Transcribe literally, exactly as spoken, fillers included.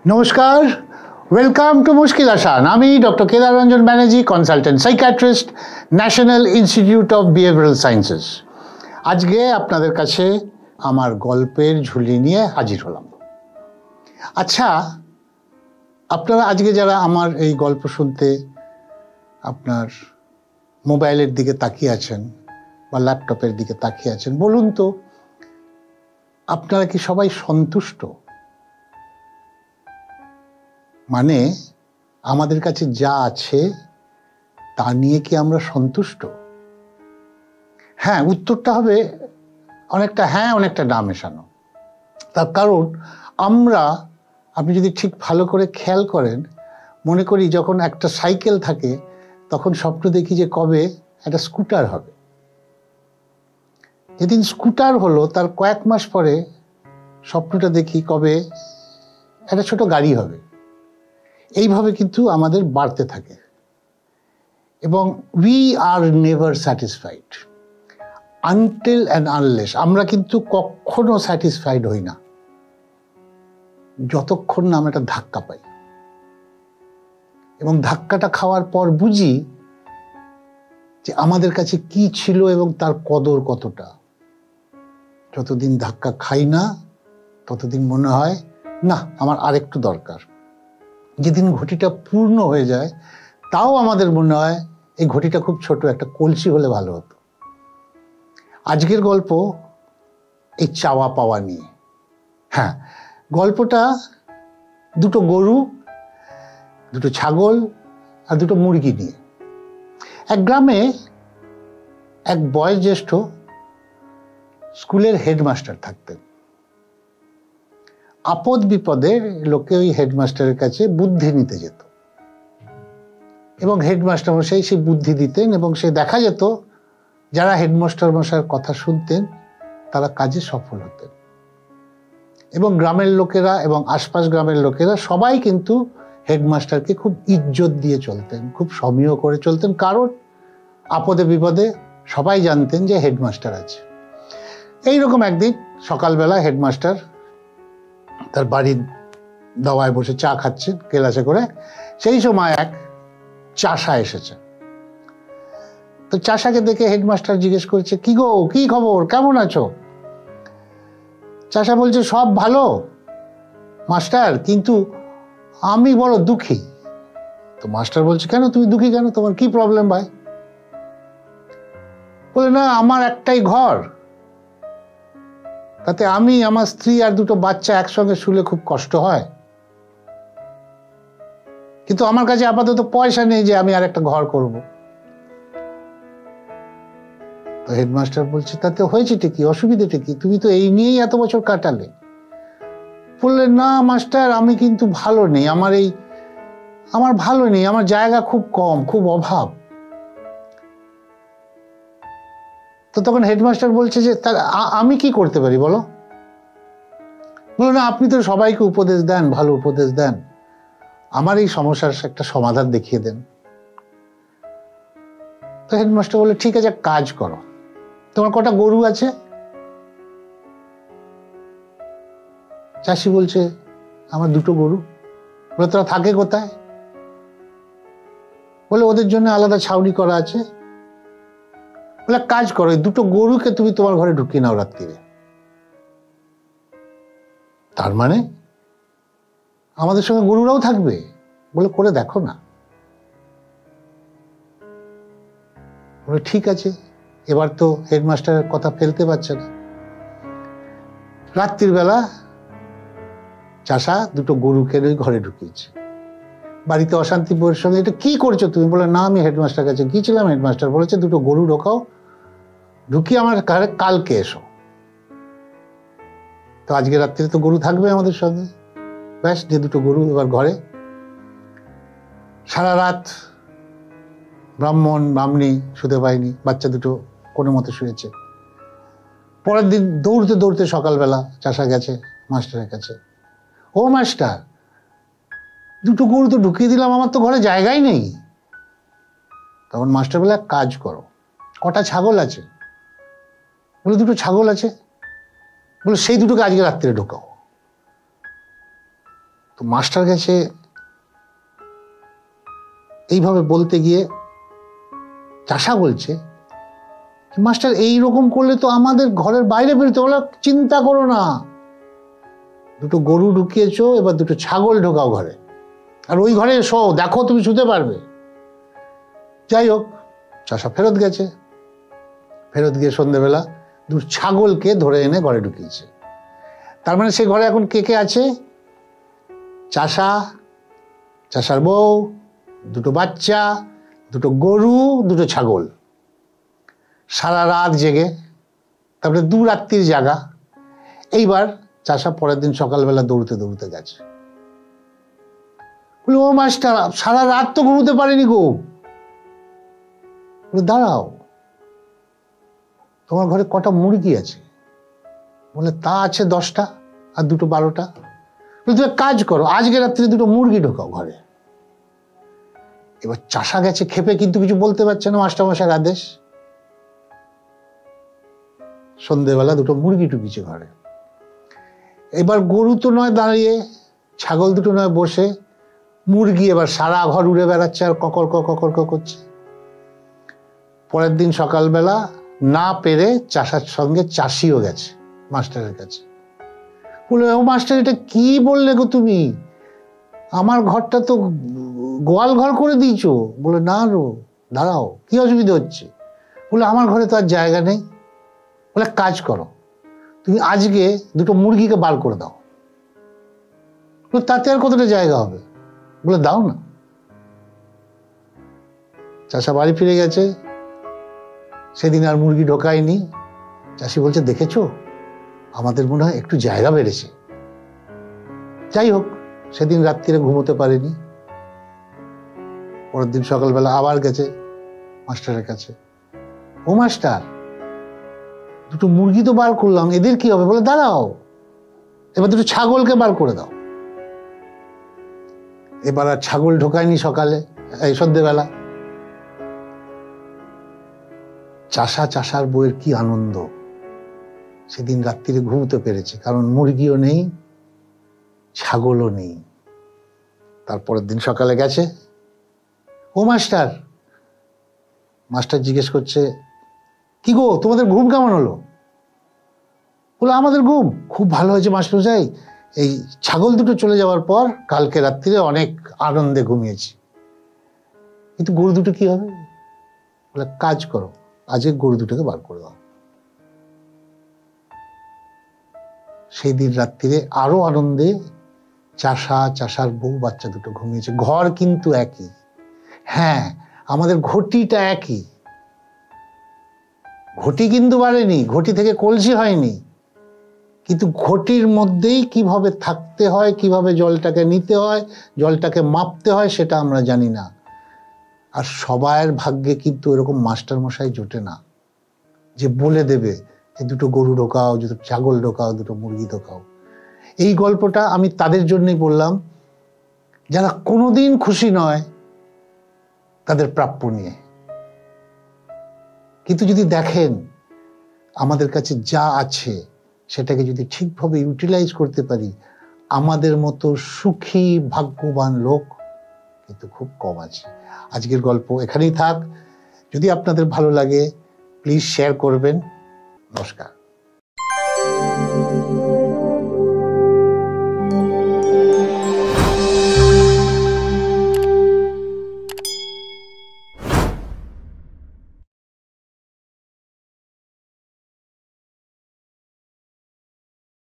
নমস্কার, welcome to Mushkilasan. আমি doctor Kedar Ranjan Banerjee, consultant psychiatrist, national institute of behavioural sciences. আজকে আপনাদের কাছে আমার গল্পের ঝুলি নিয়ে হাজির হলাম। আচ্ছা, আপনারা আজকে যারা আমার এই গল্প শুনতে আপনার মোবাইলের দিকে তাকিয়ে আছেন বা ল্যাপটপের দিকে তাকিয়ে আছেন, বলুন তো আপনারা কি সবাই সন্তুষ্ট? মানে আমাদের কাছে যা আছে তা নিয়ে কি আমরা সন্তুষ্ট? হ্যাঁ, উত্তরটা হবে অনেকটা হ্যাঁ অনেকটা না মেশানো। তার কারণ আমরা, আপনি যদি ঠিক ভালো করে খেয়াল করেন, মনে করি যখন একটা সাইকেল থাকে তখন স্বপ্ন দেখি যে কবে একটা স্কুটার হবে। যেদিন স্কুটার হলো তার কয়েক মাস পরে স্বপ্নটা দেখি কবে একটা ছোট গাড়ি হবে। এইভাবে কিন্তু আমাদের বাড়তে থাকে এবং we are never satisfied until and unless. আমরা কিন্তু কখনো স্যাটিসফাইড হই না যতক্ষণ না আমরা একটা ধাক্কা পাই, এবং ধাক্কাটা খাওয়ার পর বুঝি যে আমাদের কাছে কি ছিল এবং তার কদর কতটা। যতদিন ধাক্কা খাই না ততদিন মনে হয় না আমার আরেকটু দরকার। যেদিন ঘটিটা পূর্ণ হয়ে যায় তাও আমাদের মনে হয় এই ঘটিটা খুব ছোট, একটা কলসি হলে ভালো হতো। আজকের গল্প এই চাওয়া পাওয়া নিয়ে। হ্যাঁ, গল্পটা দুটো গরু, দুটো ছাগল আর দুটো মুরগি নিয়ে। এক গ্রামে এক বয়োজ্যেষ্ঠ স্কুলের হেডমাস্টার থাকতেন। আপদ বিপদে লোকে ওই হেডমাস্টারের কাছে বুদ্ধি নিতে যেত এবং হেডমাস্টার মশাই সেই বুদ্ধি দিতেন, এবং সে দেখা যেত যারা হেডমাস্টার মশাইয়ের কথা শুনতেন তারা কাজে সফল হতেন। এবং গ্রামের লোকেরা এবং আশপাশ গ্রামের লোকেরা সবাই কিন্তু হেডমাস্টারকে খুব ইজ্জত দিয়ে চলতেন, খুব সমীহ করে চলতেন, কারণ আপদে বিপদে সবাই জানতেন যে হেডমাস্টার আছে। এইরকম একদিন সকালবেলা হেডমাস্টার তার বাড়ির দাওয়ায় বসে চা খাচ্ছেন গেলাসে করে। সেই সময় এক চাষা এসেছে। তো চাষাকে দেখে হেডমাস্টার জিজ্ঞেস করছে, কি গো, কি খবর, কেমন আছো? চাষা বলছে, সব ভালো মাস্টার, কিন্তু আমি বড় দুঃখী। তো মাস্টার বলছে, কেন তুমি দুঃখী কেন, তোমার কি প্রবলেম ভাই? বলে, না আমার একটাই ঘর, তাতে আমি, আমার স্ত্রী আর দুটো বাচ্চা একসঙ্গে শুলে খুব কষ্ট হয়, কিন্তু আমার কাছে আপাতত পয়সা নেই যে আমি আর একটা ঘর করব। তো হেডমাস্টার বলছে, তাতে হয়েছেটা কি, অসুবিধাটা কি, তুমি তো এই নিয়েই এত বছর কাটালে। বললেন, না মাস্টার, আমি কিন্তু ভালো নেই, আমার এই আমার ভালো নেই, আমার জায়গা খুব কম, খুব অভাব। তো তখন হেডমাস্টার বলছে যে তার আমি কি করতে পারি বলো? বলো, না আপনি তো সবাইকে উপদেশ দেন, ভালো উপদেশ দেন, আমার এই সমস্যার একটা সমাধান দেখিয়ে দেন। তো হেডমাস্টার বলে, ঠিক আছে, কাজ করো, তোমার কটা গরু আছে? চাষি বলছে, আমার দুটো গরু। বলে, তোরা থাকে কোথায়? বলে, ওদের জন্য আলাদা ছাউনি করা আছে। বলে, কাজ করো, দুটো গরুকে তুমি তোমার ঘরে ঢুকিয়ে নাও রাত্রিরে। তার মানে আমাদের সঙ্গে গরুরাও থাকবে? বলে, করে দেখো না। বলে, ঠিক আছে। এবার তো হেডমাস্টারের কথা ফেলতে পারছে না। রাত্রির বেলা চাষা দুটো গরুকে ওই ঘরে ঢুকিয়েছে। বাড়িতে অশান্তি বউয়ের সঙ্গে, এটা কি করছো তুমি? বলে, না আমি হেডমাস্টার কাছে গিয়েছিলাম, হেডমাস্টার বলেছে দুটো গরু ঢোকাও, ঢুকিয়ে আমার ঘরে কালকে এসো। তো আজকে রাত্রিরে তো গরু থাকবে আমাদের সঙ্গে। ব্যাস, যে দুটো গরু এবার ঘরে। সারা রাত ব্রাহ্মণ ব্রাহ্মণী শুতে পায়নি, বাচ্চা দুটো কোনো মতে শুয়েছে। পরের দিন দৌড়তে দৌড়তে সকালবেলা চাষা গেছে মাস্টারের কাছে। ও মাস্টার, দুটো গরু তো ঢুকিয়ে দিলাম, আমার তো ঘরে জায়গাই নেই। তখন মাস্টার বলে, এক কাজ করো, কটা ছাগল আছে? বলে, দুটো ছাগল আছে। বলে, সেই দুটোকে আজকে রাত্রে ঢোকাও। তো মাস্টার গেছে এইভাবে বলতে গিয়ে চাষা বলছে, মাস্টার এইরকম করলে তো আমাদের ঘরের বাইরে বেরোতে বলে, চিন্তা করো না, দুটো গরু ঢুকিয়েছো, এবার দুটো ছাগল ঢোকাও ঘরে, আর ওই ঘরে শো, দেখো তুমি শুতে পারবে। যাই হোক, চাষা ফেরত গেছে, ফেরত গিয়ে সন্ধ্যেবেলা দু ছাগলকে ধরে এনে ঘরে ঢুকিয়েছে। তার মানে সে ঘরে এখন কে কে আছে? চাষা, চাষার বউ, দুটো বাচ্চা, দুটো গরু, দুটো ছাগল, সারা রাত জেগে, তারপরে দু রাত্রির জাগা। এইবার চাষা পরের দিন সকালবেলা দৌড়তে দৌড়তে গেছে, বলে, ও মাস্টার, সারা রাত তো ঘুমোতে পারিনি গো। দাঁড়াও, তোমার ঘরে কটা মুরগি আছে? বলে, তা আছে দশটা, আর দুটো বারোটা। তুমি এক কাজ করো, আজকে রাত্রে দুটো মুরগি ঢোকাও ঘরে। এবার চাষা গেছে খেপে, কিন্তু কিছু বলতে পারছে না, মাস্টারমশাইয়ের আদেশ। সন্ধ্যেবেলা দুটো মুরগি ঢুকিয়েছে ঘরে। এবার গরু তো নয় দাঁড়িয়ে, ছাগল দুটো নয় বসে, মুরগি এবার সারা ঘর উড়ে বেড়াচ্ছে আর ককর ককর করছে। পরের দিন সকালবেলা না পেরে চাষার সঙ্গে চাষিও গেছে মাস্টারের কাছে, বলে, ও মাস্টার, এটা কি বললে গো তুমি? আমার ঘরটা তো গোয়াল ঘর করে দিয়েছো। বলে, না রো, দাঁড়াও, কি অসুবিধা হচ্ছে? বলে, আমার ঘরে তো আর জায়গা নেই। বলে, কাজ করো, তুমি আজকে দুটো মুরগিকে বার করে দাও। তাতে আর কতটা জায়গা হবে? বলে, দাও না। চাষা বাড়ি ফিরে গেছে, সেদিন আর মুরগি ঢোকায়নি। চাষি বলছে, দেখেছো, আমাদের মনে হয় একটু জায়গা বেড়েছে। যাই হোক, সেদিন রাত্রিরে ঘুমোতে পারেনি। পরের দিন সকালবেলা আবার গেছে মাস্টারের কাছে, ও মাস্টার, দুটো মুরগি তো বার করলাম, এদের কি হবে? বলে, দাঁড়াও, এবার দুটো ছাগলকে বার করে দাও। এবার আর ছাগল ঢোকায়নি সকালে, এই সন্ধ্যেবেলা। চাষা চাষার বউয়ের কি আনন্দ, সেদিন রাত্রিরে ঘুমোতে পেরেছে, কারণ মুরগিও নেই, ছাগলও নেই। তারপরের দিন সকালে গেছে, ও মাস্টার, মাস্টার জিজ্ঞেস করছে, কি গো, তোমাদের ঘুম কেমন হলো? বলে, আমাদের ঘুম খুব ভালো হয়েছে মাস্টারমশাই, এই ছাগল দুটো চলে যাওয়ার পর কালকে রাত্রিরে অনেক আনন্দে ঘুমিয়েছি। কিন্তু গরু দুটো কি হবে? বলে, কাজ করো, আজকে গরু দুটোকে বার করে দাও। সেই দিন রাত্রিরে আরো আনন্দে চাষা, চাষার বউ, বাচ্চা দুটো ঘুমিয়েছে। ঘর কিন্তু একই, হ্যাঁ, আমাদের ঘটিটা একই। ঘটি কিন্তু বাড়েনি, ঘটি থেকে কলসি হয়নি, কিন্তু ঘটির মধ্যেই কিভাবে থাকতে হয়, কিভাবে জলটাকে নিতে হয়, জলটাকে মাপতে হয়, সেটা আমরা জানি না। আর সবার ভাগ্যে কিন্তু এরকম মাস্টার মশাই জোটে না যে বলে দেবে যে দুটো গরু ঢোকাও, দুটো ছাগল ঢোকাও, দুটো মুরগি ঢোকাও। এই গল্পটা আমি তাদের জন্যই বললাম যারা কোনোদিন খুশি নয় তাদের প্রাপ্য নিয়ে। কিন্তু যদি দেখেন আমাদের কাছে যা আছে সেটাকে যদি ঠিকভাবে ইউটিলাইজ করতে পারি, আমাদের মতো সুখী ভাগ্যবান লোক কিন্তু খুব কম আছে। আজকের গল্প এখানেই থাক। যদি আপনাদের ভালো লাগে প্লিজ শেয়ার করবেন। নমস্কার।